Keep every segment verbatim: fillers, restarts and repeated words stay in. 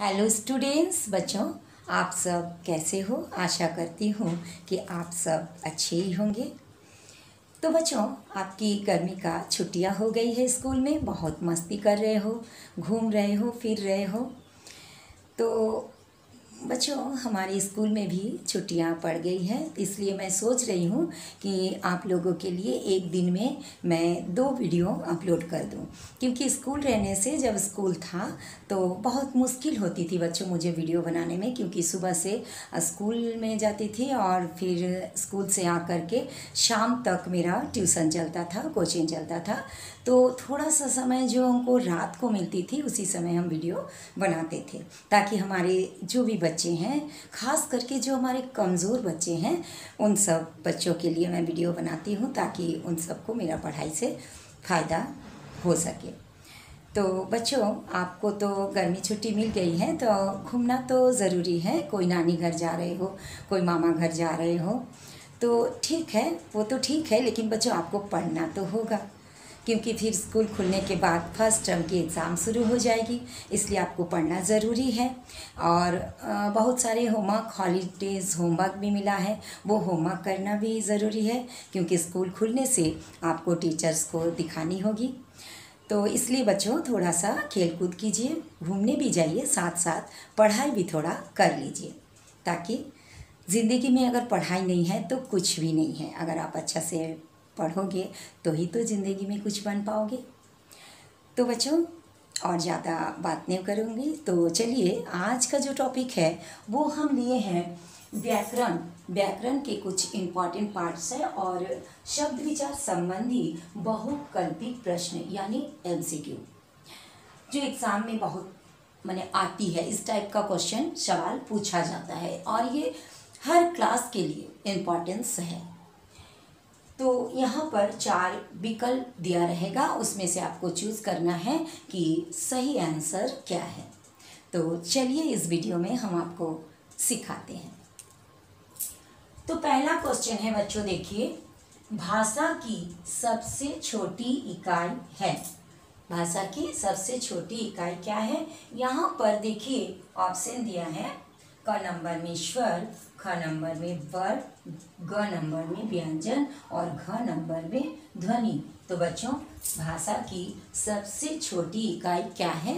Hello students, बच्चों आप सब कैसे हो। आशा करती हूँ कि आप सब अच्छे ही होंगे। तो बच्चों, आपकी गर्मी का छुट्टियाँ हो गई है, स्कूल में बहुत मस्ती कर रहे हो, घूम रहे हो, फिर रहे हो। तो बच्चों, हमारे स्कूल में भी छुट्टियां पड़ गई हैं, इसलिए मैं सोच रही हूँ कि आप लोगों के लिए एक दिन में मैं दो वीडियो अपलोड कर दूँ, क्योंकि स्कूल रहने से जब स्कूल था तो बहुत मुश्किल होती थी बच्चों मुझे वीडियो बनाने में, क्योंकि सुबह से स्कूल में जाती थी और फिर स्कूल से आकर के शाम तक मेरा ट्यूशन चलता था, कोचिंग चलता था। तो थोड़ा सा समय जो हमको रात को मिलती थी उसी समय हम वीडियो बनाते थे, ताकि हमारे जो भी बच्चे हैं, खास करके जो हमारे कमज़ोर बच्चे हैं, उन सब बच्चों के लिए मैं वीडियो बनाती हूँ, ताकि उन सबको मेरा पढ़ाई से फ़ायदा हो सके। तो बच्चों, आपको तो गर्मी छुट्टी मिल गई है, तो घूमना तो ज़रूरी है। कोई नानी घर जा रहे हो, कोई मामा घर जा रहे हो, तो ठीक है, वो तो ठीक है, लेकिन बच्चों आपको पढ़ना तो होगा, क्योंकि फिर स्कूल खुलने के बाद फर्स्ट टर्म की एग्ज़ाम शुरू हो जाएगी, इसलिए आपको पढ़ना ज़रूरी है। और बहुत सारे होमवर्क, हॉलीडेज़ होमवर्क भी मिला है, वो होमवर्क करना भी ज़रूरी है, क्योंकि स्कूल खुलने से आपको टीचर्स को दिखानी होगी। तो इसलिए बच्चों थोड़ा सा खेल कूद कीजिए, घूमने भी जाइए, साथ साथ पढ़ाई भी थोड़ा कर लीजिए, ताकि ज़िंदगी में अगर पढ़ाई नहीं है तो कुछ भी नहीं है। अगर आप अच्छा से पढ़ोगे तो ही तो ज़िंदगी में कुछ बन पाओगे। तो बच्चों, और ज़्यादा बात नहीं करूँगी, तो चलिए आज का जो टॉपिक है वो हम लिए हैं व्याकरण। व्याकरण के कुछ इम्पॉर्टेंट पार्ट्स हैं और शब्द विचार संबंधी बहुकल्पित प्रश्न यानी एमसीक्यू, जो एग्ज़ाम में बहुत माने आती है। इस टाइप का क्वेश्चन सवाल पूछा जाता है और ये हर क्लास के लिए इम्पॉर्टेंस है। तो यहाँ पर चार विकल्प दिया रहेगा, उसमें से आपको चूज़ करना है कि सही आंसर क्या है। तो चलिए इस वीडियो में हम आपको सिखाते हैं। तो पहला क्वेश्चन है बच्चों, देखिए, भाषा की सबसे छोटी इकाई है। भाषा की सबसे छोटी इकाई क्या है? यहाँ पर देखिए ऑप्शन दिया है, क नंबर में स्वर, ख नंबर में वर्ग, ग नंबर में व्यंजन और घ नंबर में ध्वनि। तो बच्चों, भाषा की सबसे छोटी इकाई क्या है?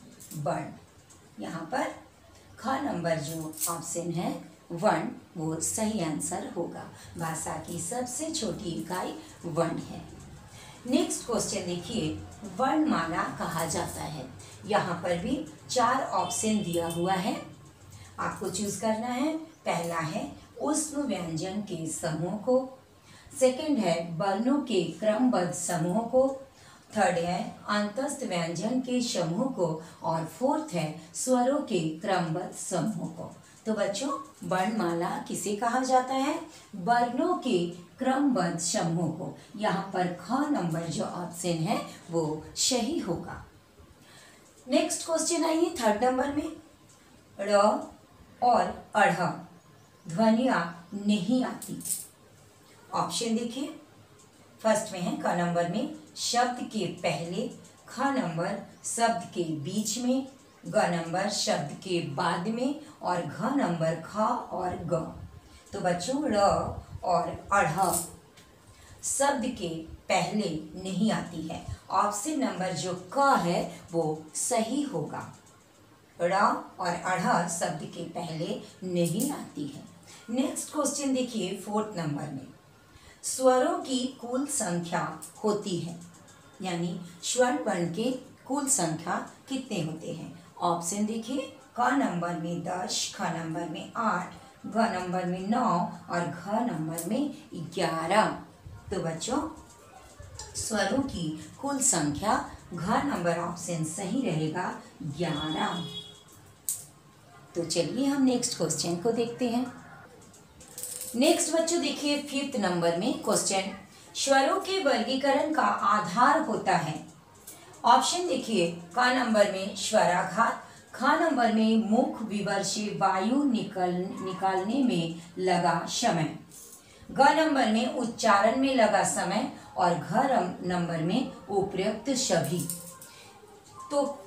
वर्ण। यहाँ पर ख नंबर जो ऑप्शन है वर्ण, वो सही आंसर होगा। भाषा की सबसे छोटी इकाई वर्ण है। नेक्स्ट क्वेश्चन देखिए, वर्णमाला कहा जाता है। यहाँ पर भी चार ऑप्शन दिया हुआ है, आपको चूज करना है। पहला है ऊष्म व्यंजन के समूह को, सेकंड है वर्णों के क्रमबद्ध समूह को, थर्ड है अंतस्थ व्यंजन के समूह को और फोर्थ है स्वरों के क्रमबद्ध समूह को। तो बच्चों, वर्णमाला किसे कहा जाता है? वर्णों के क्रमबद्ध समूह को। यहाँ पर ख नंबर जो ऑप्शन है वो सही होगा। नेक्स्ट क्वेश्चन आइए थर्ड नंबर में, र और अढ़ ध्वनियाँ नहीं आती। ऑप्शन देखिए, फर्स्ट में है क नंबर में शब्द के पहले, ख नंबर शब्द के बीच में, ग नंबर शब्द के बाद में और घ नंबर ख और ग। तो बच्चों, र और अढ़ शब्द के पहले नहीं आती है। ऑप्शन नंबर जो क है वो सही होगा। र और अढ़ शब्द के पहले नहीं आती है। नेक्स्ट क्वेश्चन देखिए फोर्थ नंबर में, स्वरों की कुल संख्या होती है, यानी स्वर वर्ण के कुल संख्या कितने होते हैं? ऑप्शन देखिए, क नंबर में दस, ख नंबर में आठ, ग नंबर में नौ और घ नंबर में ग्यारह। तो बच्चों, स्वरों की कुल संख्या घ नंबर ऑप्शन सही रहेगा, ग्यारह। तो चलिए हम नेक्स्ट क्वेश्चन को देखते हैं। नेक्स्ट बच्चों देखिए फिफ्थ नंबर में क्वेश्चन, स्वरों के वर्गीकरण का आधार होता है। ऑप्शन देखिए, क नंबर में स्वराघात, ख नंबर में मुख विवर से वायु निकल निकालने में लगा समय, ग नंबर में उच्चारण में लगा समय और घ नंबर में उपयुक्त सभी। तो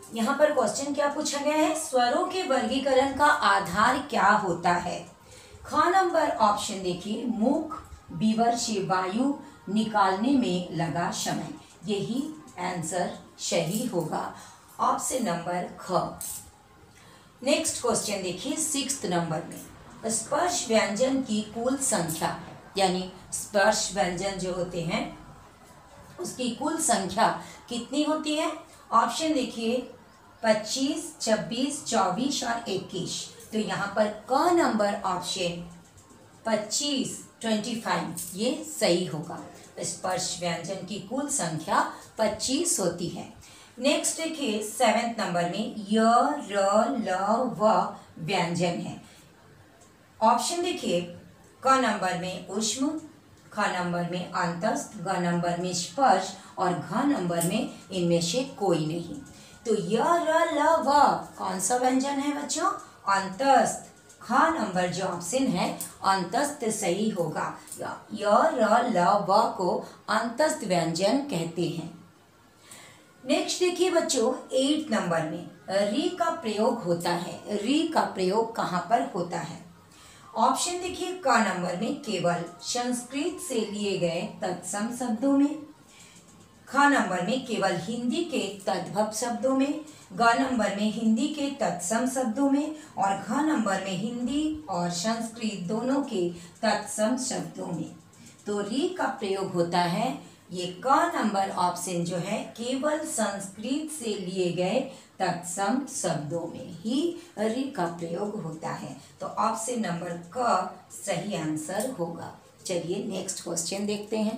यहाँ पर क्वेश्चन क्या पूछा गया है, स्वरों के वर्गीकरण का आधार क्या होता है। ख नंबर ऑप्शन देखिए, मुख बीवर से वायु निकालने में लगा समय, यही आंसर सही होगा, ऑप्शन नंबर ख। नेक्स्ट क्वेश्चन देखिए सिक्स्थ नंबर में, स्पर्श व्यंजन की कुल संख्या, यानी स्पर्श व्यंजन जो होते हैं उसकी कुल संख्या कितनी होती है। ऑप्शन देखिए पच्चीस, छब्बीस, चौबीस और इक्कीस। तो यहाँ पर क नंबर ऑप्शन पच्चीस, पच्चीस, ये सही होगा। स्पर्श व्यंजन की कुल संख्या पच्चीस होती है। नेक्स्ट देखिए सेवेंथ नंबर में, य, र, ल, व व्यंजन है। ऑप्शन देखिए क नंबर में ऊष्म, ख नंबर में अंतस्थ, ग नंबर में स्पर्श और घ नंबर में इनमें से कोई नहीं। तो य, र, ल, व कौन सा व्यंजन है बच्चों, अंतस्थ। ख नंबर जो ऑप्शन है अंतस्थ सही होगा। य, र, ल, व को अंतस्थ व्यंजन कहते हैं। नेक्स्ट देखिए बच्चों एट नंबर में, री का प्रयोग होता है। री का प्रयोग कहाँ पर होता है। ऑप्शन देखिए क नंबर में केवल संस्कृत से लिए गए तत्सम शब्दों में, ख नंबर में केवल हिंदी के तद्भव शब्दों में, ग नंबर में हिंदी के तत्सम शब्दों में और घ नंबर में हिंदी और संस्कृत दोनों के तत्सम शब्दों में। तो री का प्रयोग होता है, ये क नंबर ऑप्शन जो है केवल संस्कृत से लिए गए तत्सम शब्दों में ही री का प्रयोग होता है। तो ऑप्शन नंबर क सही आंसर होगा। चलिए नेक्स्ट क्वेश्चन देखते हैं।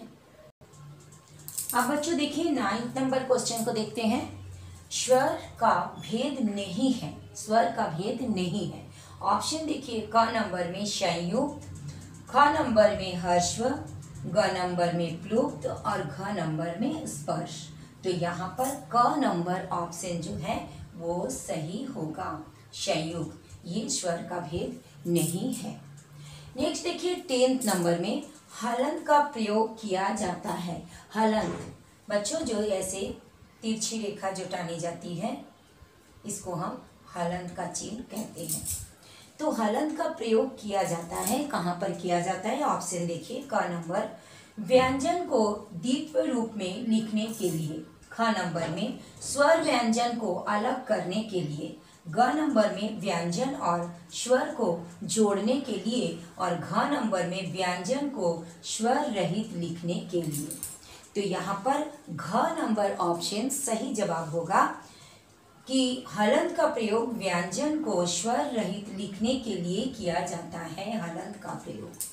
अब बच्चों देखिए नाइन्थ नंबर क्वेश्चन को देखते हैं। स्वर का भेद नहीं है, स्वर का भेद नहीं है। ऑप्शन देखिए क नंबर में संयुक्त, ख नंबर में ह्रस्व, ग नंबर में प्लुप्त और घ नंबर में स्पर्श। तो यहाँ पर क नंबर ऑप्शन जो है वो सही होगा, संयुक्त, ये स्वर का भेद नहीं है। नेक्स्ट देखिए टेंथ नंबर में, हलंत का प्रयोग किया जाता है। हलंत बच्चों जो ऐसे तिरछी रेखा जो टानी जाती है इसको हम हलंत का चिन्ह कहते हैं। तो हलंत का प्रयोग किया जाता है, कहाँ पर किया जाता है। ऑप्शन देखिए क नंबर, व्यंजन को द्वित्व रूप में लिखने के लिए, ख नंबर में स्वर व्यंजन को अलग करने के लिए, ग नंबर में व्यंजन और स्वर को जोड़ने के लिए और घ नंबर में व्यंजन को स्वर रहित लिखने के लिए। तो यहाँ पर घ नंबर ऑप्शन सही जवाब होगा कि हलंत का प्रयोग व्यंजन को स्वर रहित लिखने के लिए किया जाता है। हलंत का प्रयोग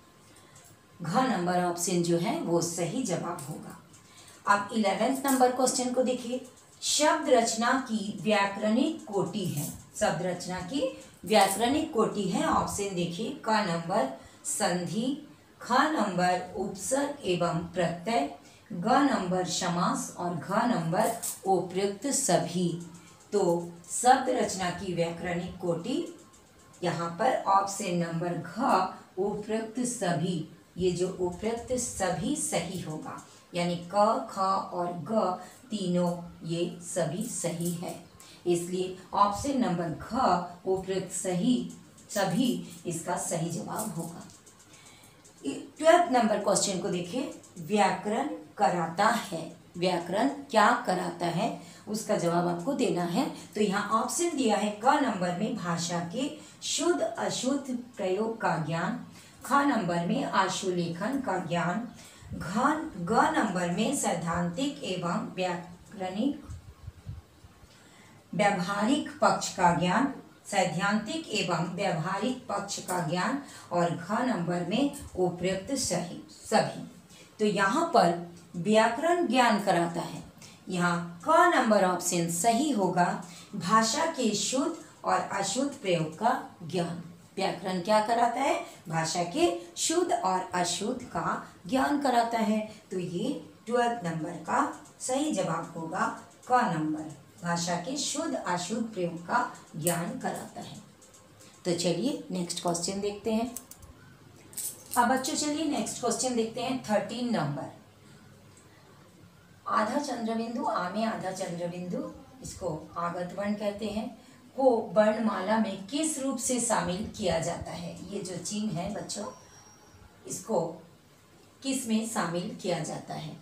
घ नंबर ऑप्शन जो है वो सही जवाब होगा। अब इलेवेंथ नंबर क्वेश्चन को देखिए। शब्द रचना की व्याकरणिक कोटि है, शब्द रचना की व्याकरणिक कोटि है। ऑप्शन देखिए क नंबर संधि, ख नंबर उपसर्ग एवं प्रत्यय, ग नंबर समास और घ नंबर उपयुक्त सभी। तो शब्द रचना की व्याकरणिक कोटि यहाँ पर ऑप्शन नंबर घ उपयुक्त सभी, ये जो उपयुक्त सभी सही होगा, यानी क, ख और ग तीनों ये सभी सही है। इसलिए ऑप्शन नंबर घ उपयुक्त सही सभी इसका सही जवाब होगा। ट्वेल्थ नंबर क्वेश्चन को देखिए। व्याकरण कराता है, व्याकरण क्या कराता है उसका जवाब आपको देना है। तो यहाँ ऑप्शन दिया है क नंबर में भाषा के शुद्ध अशुद्ध प्रयोग का ज्ञान, ख नंबर में आशुलेखन का ज्ञान, घ ग नंबर में सैद्धांतिक एवं व्याकरणिक व्यावहारिक पक्ष का ज्ञान, सैद्धांतिक एवं व्यावहारिक पक्ष का ज्ञान और घ नंबर में उपयुक्त सही सभी। तो यहाँ पर व्याकरण ज्ञान कराता है, यहाँ क नंबर ऑप्शन सही होगा, भाषा के शुद्ध और अशुद्ध प्रयोग का ज्ञान। व्याकरण क्या कराता है, भाषा के शुद्ध और अशुद्ध का ज्ञान कराता है। तो ये ट्वेल्थ नंबर का सही जवाब होगा क नंबर, भाषा के शुद्ध अशुद्ध प्रयोग का ज्ञान कराता है। तो चलिए नेक्स्ट क्वेश्चन देखते हैं। अब बच्चों चलिए नेक्स्ट क्वेश्चन देखते हैं। थर्टीन नंबर, आधा चंद्रबिंदु आ में आधा चंद्रबिंदु इसको आगत वर्ण कहते हैं, को वर्णमाला में किस रूप से शामिल किया जाता है? ये जो चिन्ह है बच्चों, इसको किस में शामिल किया जाता है?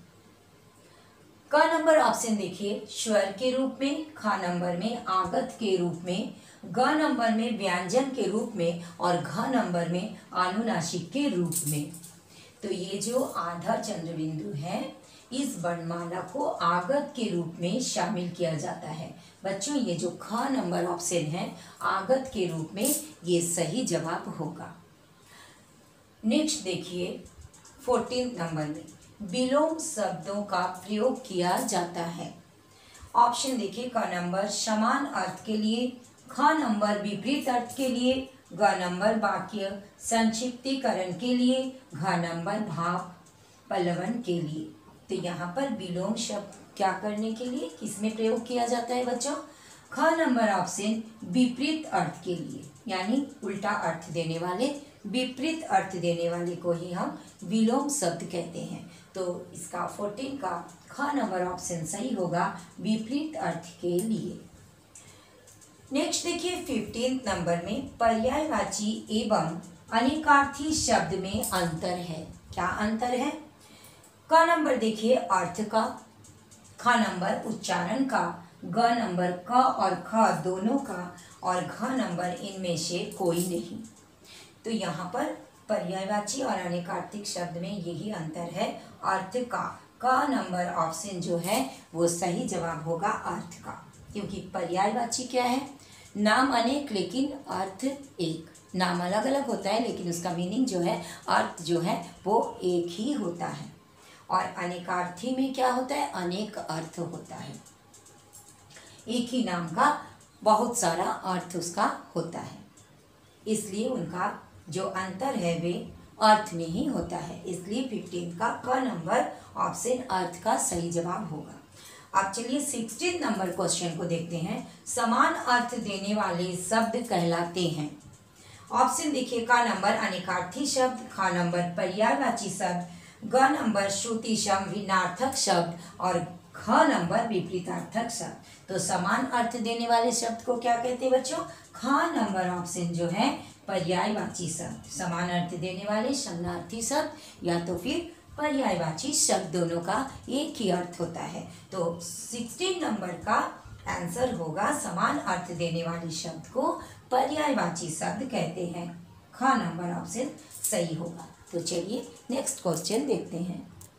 क नंबर ऑप्शन देखिए स्वर के रूप में, ख नंबर में आगत के रूप में, ग नंबर में व्यंजन के रूप में और घ नंबर में अनुनासिक के रूप में। तो ये जो आधा चंद्र बिंदु है, इस वर्णमाला को आगत के रूप में शामिल किया जाता है। बच्चों ये जो ख नंबर ऑप्शन है आगत के रूप में, ये सही जवाब होगा। नेक्स्ट देखिए फोर्टीन नंबर में विलोम शब्दों का प्रयोग किया जाता है। ऑप्शन देखिए क नंबर समान अर्थ के लिए, ख नंबर विपरीत अर्थ के लिए, ग नंबर वाक्य संक्षिप्तीकरण के लिए, घ नंबर भाव पल्लवन के लिए। तो यहाँ पर विलोम शब्द क्या करने के लिए किसमें प्रयोग किया जाता है बच्चों? ख नंबर ऑप्शन विपरीत अर्थ के लिए, यानी उल्टा अर्थ देने वाले, विपरीत अर्थ देने वाले को ही हम विलोम शब्द कहते हैं। तो इसका फोर्टीन का ख नंबर ऑप्शन सही होगा, विपरीत अर्थ के लिए। नेक्स्ट देखिए फिफ्टीन नंबर में पर्यायवाची एवं अनेकार्थी शब्द में अंतर है। क्या अंतर है? क नंबर देखिए अर्थ का, ख नंबर उच्चारण का, ग नंबर क और ख दोनों का और घ नंबर इनमें से कोई नहीं। तो यहाँ पर पर्यायवाची और अनेकार्थिक शब्द में यही अंतर है, अर्थ का। क नंबर ऑप्शन जो है वो सही जवाब होगा अर्थ का, क्योंकि पर्यायवाची क्या है? नाम अनेक लेकिन अर्थ एक। नाम अलग अलग होता है लेकिन उसका मीनिंग जो है, अर्थ जो है वो एक ही होता है। और अनेकार्थी में क्या होता है? अनेक अर्थ होता है, एक ही नाम का बहुत सारा अर्थ उसका होता है, इसलिए उनका जो अंतर है वे अर्थ में ही होता है। इसलिए फिफ्टीन का क नंबर ऑप्शन अर्थ का सही जवाब होगा। अब चलिए सिक्सटीन नंबर क्वेश्चन को देखते हैं। समान अर्थ देने वाले शब्द कहलाते हैं। ऑप्शन देखिए क नंबर अनेकार्थी शब्द, ख नंबर पर्यायवाची शब्द, ग नंबर श्रुति सम भिन्नार्थक शब्द और ख नंबर विपरीतार्थक शब्द। तो समान अर्थ देने वाले शब्द को क्या कहते हैं बच्चों? ख नंबर ऑप्शन जो है पर्यायवाची शब्द। समान अर्थ देने वाले समानार्थी शब्द या तो फिर पर्यायवाची शब्द, दोनों का एक ही अर्थ होता है। तो सिक्सटीन नंबर का आंसर होगा समान अर्थ देने वाले शब्द को पर्यायवाची शब्द कहते हैं। ख नंबर ऑप्शन सही होगा। तो चलिए नेक्स्ट क्वेश्चन देखते हैं।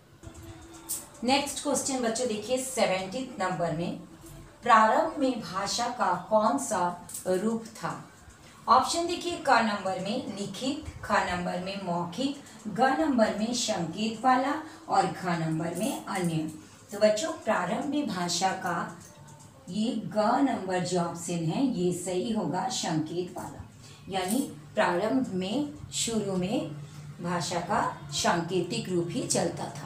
नेक्स्ट क्वेश्चन बच्चों देखिए सेवेंटीन नंबर में प्रारंभ में भाषा का कौन सा रूप था? ऑप्शन देखिए क नंबर में लिखित, ख नंबर में मौखिक, ग नंबर में संकेत वाला और घ नंबर में अन्य। तो बच्चों प्रारंभ में भाषा का ये ग नंबर जो ऑप्शन है ये सही होगा, संकेत वाला। यानी प्रारंभ में शुरू में भाषा का सांकेतिक रूप ही चलता था।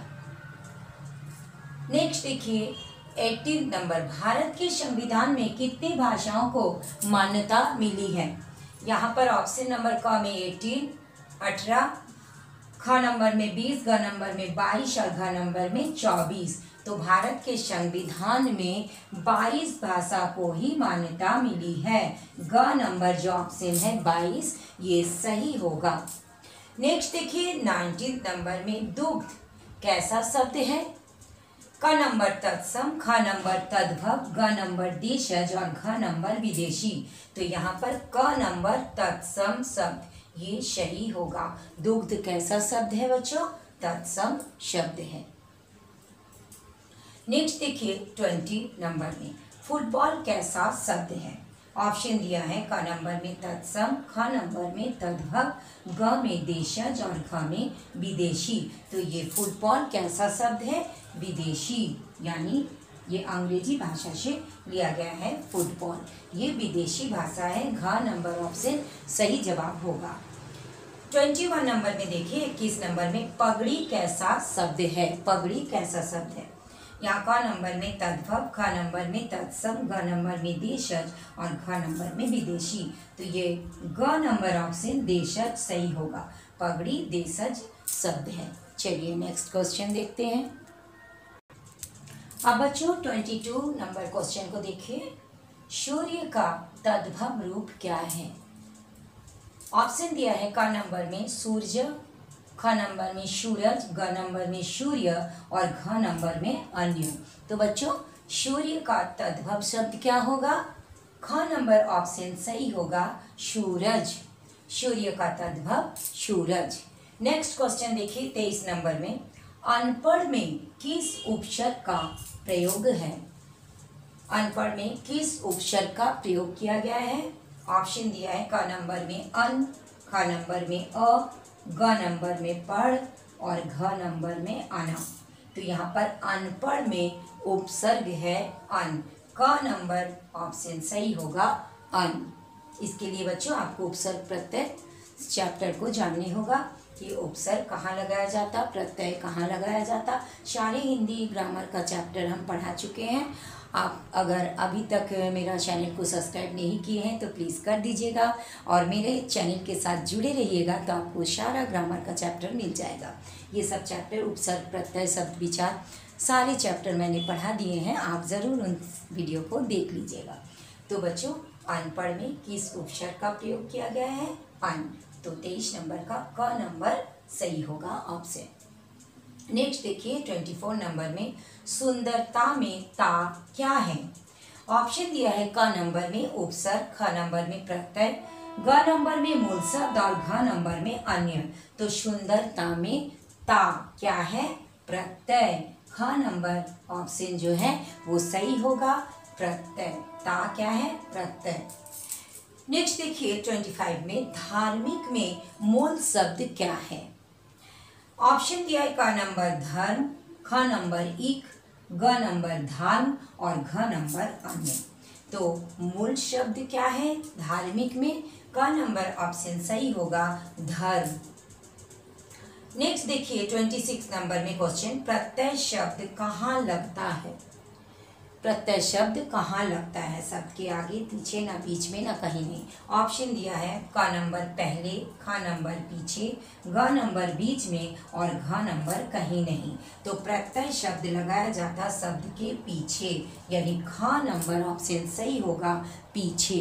नेक्स्ट देखिए एटीन नंबर, भारत के संविधान में कितनी भाषाओं को मान्यता मिली है? यहाँ पर ऑप्शन नंबर क में एटीन, अठारह, ख नंबर में बीस, ग नंबर में बाईस और घ नंबर में चौबीस। तो भारत के संविधान में बाईस भाषा को ही मान्यता मिली है। ग नंबर जो ऑप्शन है बाईस, ये सही होगा। नेक्स्ट देखिए नाइनटीन नंबर में दुग्ध कैसा शब्द है? क नंबर तत्सम, ख नंबर तद्भव, ग नंबर देशज और घ नंबर विदेशी। तो यहाँ पर क नंबर तत्सम शब्द ये सही होगा। दुग्ध कैसा शब्द है बच्चों? तत्सम शब्द है। नेक्स्ट देखिए ट्वेंटी नंबर में फुटबॉल कैसा शब्द है? ऑप्शन दिया है क नंबर में तत्सम, ख नंबर में तद्भव, ग में देशज और घ में विदेशी। तो ये फुटबॉल कैसा शब्द है? विदेशी, यानी ये अंग्रेजी भाषा से लिया गया है फुटबॉल, ये विदेशी भाषा है। घ नंबर ऑप्शन सही जवाब होगा। ट्वेंटी वन नंबर में देखिए इक्कीस नंबर में पगड़ी कैसा शब्द है? पगड़ी कैसा शब्द है? यहाँ क नंबर में तद्भव, ख नंबर में तत्सम, ग नंबर में देशज और घ नंबर में विदेशी। तो ये ग नंबर ऑप्शन देशज सही होगा। पगड़ी देशज शब्द है। चलिए नेक्स्ट क्वेश्चन देखते हैं। अब बच्चों ट्वेंटी टू नंबर क्वेश्चन को देखिए। सूर्य का तद्भव रूप क्या है? ऑप्शन दिया है क नंबर में सूर्य, ख नंबर में सूरज, ग नंबर में सूर्य और घ नंबर में अन्य। तो बच्चों सूर्य का तद्भव शब्द क्या होगा? ख नंबर ऑप्शन सही होगा, सूरज। सूर्य का तद्भव सूरज। नेक्स्ट क्वेश्चन देखिए तेईस नंबर में, अनपढ़ में किस उपसर्ग का प्रयोग है? अनपढ़ में किस उपसर्ग का प्रयोग किया गया है? ऑप्शन दिया है क नंबर में अन, ख नंबर में अ, ग नंबर में पढ़ और घ नंबर में आना। तो यहाँ पर अनपढ़ में उपसर्ग है अन, क नंबर ऑप्शन सही होगा अन। इसके लिए बच्चों आपको उपसर्ग प्रत्यय चैप्टर को जानने होगा कि उपसर्ग कहाँ लगाया जाता, प्रत्यय कहाँ लगाया जाता। सारे हिंदी ग्रामर का चैप्टर हम पढ़ा चुके हैं। आप अगर अभी तक मेरा चैनल को सब्सक्राइब नहीं किए हैं तो प्लीज़ कर दीजिएगा और मेरे चैनल के साथ जुड़े रहिएगा, तो आपको सारा ग्रामर का चैप्टर मिल जाएगा। ये सब चैप्टर उपसर्ग, प्रत्यय, शब्द विचार सारे चैप्टर मैंने पढ़ा दिए हैं, आप ज़रूर उन वीडियो को देख लीजिएगा। तो बच्चों अनपढ़ में किस उपसर्ग का प्रयोग किया गया है? अन। तो तेईस नंबर का क नंबर सही होगा ऑप्शन। नेक्स्ट देखिए ट्वेंटी फोर नंबर में, सुंदरता में ता क्या है? ऑप्शन दिया है क नंबर में उपसर्ग, ख नंबर में प्रत्यय, ग नंबर में मूल शब्द और घ नंबर में अन्य। तो सुंदरता में ता क्या है? प्रत्यय। ख नंबर ऑप्शन जो है वो सही होगा, प्रत्यय। ता क्या है? प्रत्यय। नेक्स्ट देखिए ट्वेंटी फाइव में, धार्मिक में मूल शब्द क्या है? ऑप्शन दिया है क नंबर धर्म, ख नंबर इक, ग नंबर धर्म और घ नंबर अन्य। तो मूल शब्द क्या है धार्मिक में? क नंबर ऑप्शन सही होगा, धर्म। नेक्स्ट देखिए ट्वेंटी सिक्स नंबर में क्वेश्चन, प्रत्यय शब्द कहाँ लगता है? प्रत्यय शब्द कहाँ लगता है? शब्द के आगे पीछे, ना बीच में ना कहीं नहीं। ऑप्शन दिया है क नंबर पहले, ख नंबर पीछे, ग नंबर बीच में और घ नंबर कहीं नहीं। तो प्रत्यय शब्द लगाया जाता शब्द के पीछे, यानी ख नंबर ऑप्शन सही होगा, पीछे।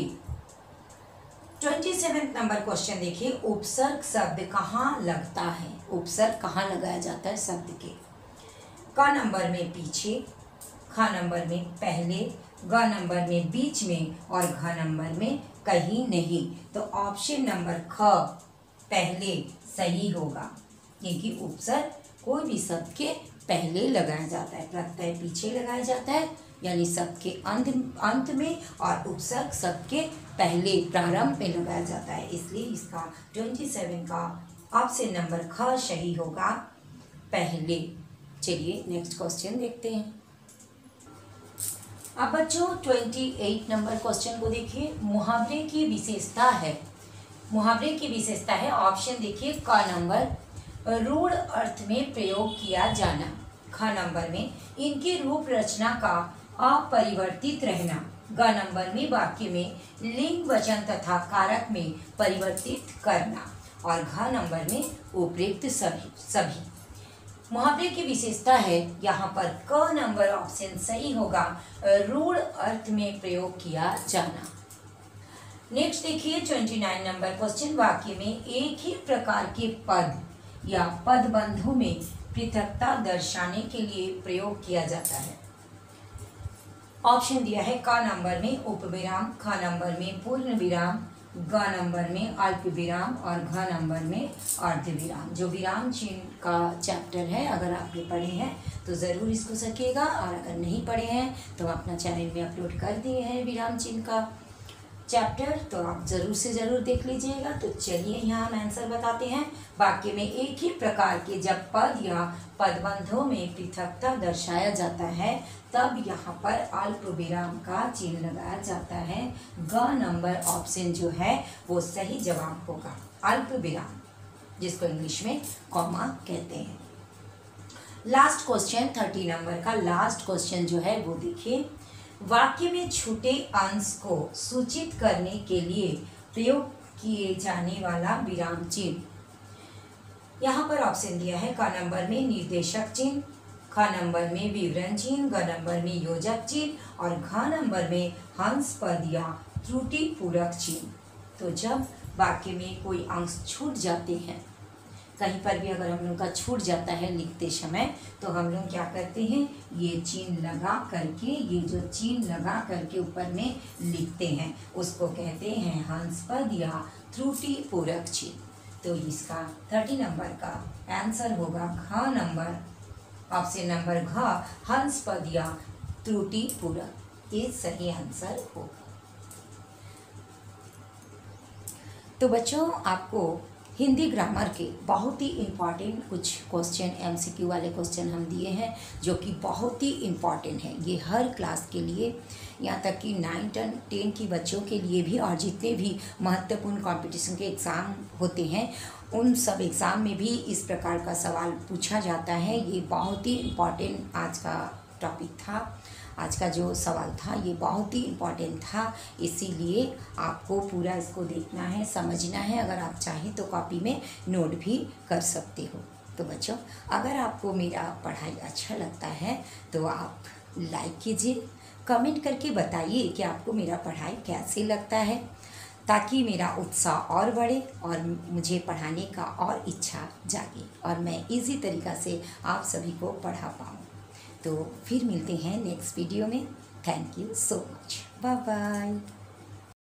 ट्वेंटी सेवन नंबर क्वेश्चन देखिए, उपसर्ग शब्द कहाँ लगता है? उपसर्ग कहाँ लगाया जाता है शब्द के? क नंबर में पीछे, ख नंबर में पहले, ग नंबर में बीच में और घ नंबर में कहीं नहीं। तो ऑप्शन नंबर ख पहले सही होगा, क्योंकि उपसर्ग कोई भी शब्द के पहले लगाया जाता है, प्रत्यय पीछे लगाया जाता है, यानी शब्द के अंत अंत में, और उपसर्ग शब्द के पहले प्रारंभ में लगाया जाता है। इसलिए इसका ट्वेंटी सेवन का ऑप्शन नंबर ख सही होगा, पहले। चलिए नेक्स्ट क्वेश्चन देखते हैं। अब बच्चों अट्ठाईस नंबर क्वेश्चन को देखिए, मुहावरे की विशेषता है। मुहावरे की विशेषता है, ऑप्शन देखिए क नंबर रूढ़ अर्थ में प्रयोग किया जाना, ख नंबर में इनकी रूप रचना का अपरिवर्तित रहना, ग नंबर में वाक्य में लिंग वचन तथा कारक में परिवर्तित करना और घ नंबर में उपयुक्त सभी सभी। मुहावरे की विशेषता है यहाँ पर क नंबर ऑप्शन सही होगा, रूढ़ अर्थ में प्रयोग किया जाना। नेक्स्ट देखिए उनतीस नंबर क्वेश्चन, वाक्य में एक ही प्रकार के पद या पदबंधों में पृथकता दर्शाने के लिए प्रयोग किया जाता है। ऑप्शन दिया है क नंबर में उपविराम, ख नंबर में पूर्ण विराम, ग नंबर में अल्प विराम और घ नंबर में अर्ध विराम। जो विराम चिन्ह का चैप्टर है, अगर आपने पढ़े हैं तो ज़रूर इसको सीखिएगा, और अगर नहीं पढ़े हैं तो अपना चैनल में अपलोड कर दिए हैं विराम चिन्ह का चैप्टर, तो आप ज़रूर से ज़रूर देख लीजिएगा। तो चलिए यहाँ हम आंसर बताते हैं। वाक्य में एक ही प्रकार के जब पद या पदबंधों में पृथकता दर्शाया जाता है तब यहाँ पर अल्प विराम का चिन्ह लगाया जाता है। ग नंबर ऑप्शन जो है वो सही जवाब होगा, अल्प विराम, जिसको इंग्लिश में कॉमा कहते हैं। लास्ट क्वेश्चन थर्टी नंबर का लास्ट क्वेश्चन जो है वो देखिए, वाक्य में छूटे अंश को सूचित करने के लिए प्रयोग किए जाने वाला विराम चिन्ह। यहाँ पर ऑप्शन दिया है क नंबर में निर्देशक चिन्ह, ख ख नंबर में विवरण चिन्ह, ग नंबर में योजक चिन्ह और घ नंबर में हंस पद या त्रुटि पूरक चिन्ह। तो जब वाक्य में कोई अंश छूट जाते हैं, कहीं पर भी अगर हम लोग का छूट जाता है लिखते समय, तो हम लोग क्या करते हैं, ये चिन्ह लगा करके, ये जो चिन्ह लगा करके ऊपर में लिखते हैं, उसको कहते हैं हंस पद या त्रुटि पूरक चिन्ह। तो इसका थर्टी नंबर का आंसर होगा घ नंबर, ऑप्शन नंबर घ, हंस पद या त्रुटि पूरक, ये सही आंसर होगा। तो बच्चों, आपको हिंदी ग्रामर के बहुत ही इम्पॉर्टेंट कुछ क्वेश्चन, एमसीक्यू वाले क्वेश्चन हम दिए हैं, जो कि बहुत ही इम्पॉर्टेंट हैं। ये हर क्लास के लिए, यहाँ तक कि नाइन टेन टेन की बच्चों के लिए भी, और जितने भी महत्वपूर्ण कंपटीशन के एग्ज़ाम होते हैं, उन सब एग्ज़ाम में भी इस प्रकार का सवाल पूछा जाता है। ये बहुत ही इम्पॉर्टेंट आज का टॉपिक था, आज का जो सवाल था ये बहुत ही इम्पॉर्टेंट था, इसीलिए आपको पूरा इसको देखना है, समझना है। अगर आप चाहें तो कॉपी में नोट भी कर सकते हो। तो बच्चों, अगर आपको मेरा पढ़ाई अच्छा लगता है तो आप लाइक कीजिए, कमेंट करके बताइए कि आपको मेरा पढ़ाई कैसे लगता है, ताकि मेरा उत्साह और बढ़े और मुझे पढ़ाने का और इच्छा जागे और मैं इजी तरीक़ा से आप सभी को पढ़ा पाऊँ। तो फिर मिलते हैं नेक्स्ट वीडियो में। Thank you so much, bye bye.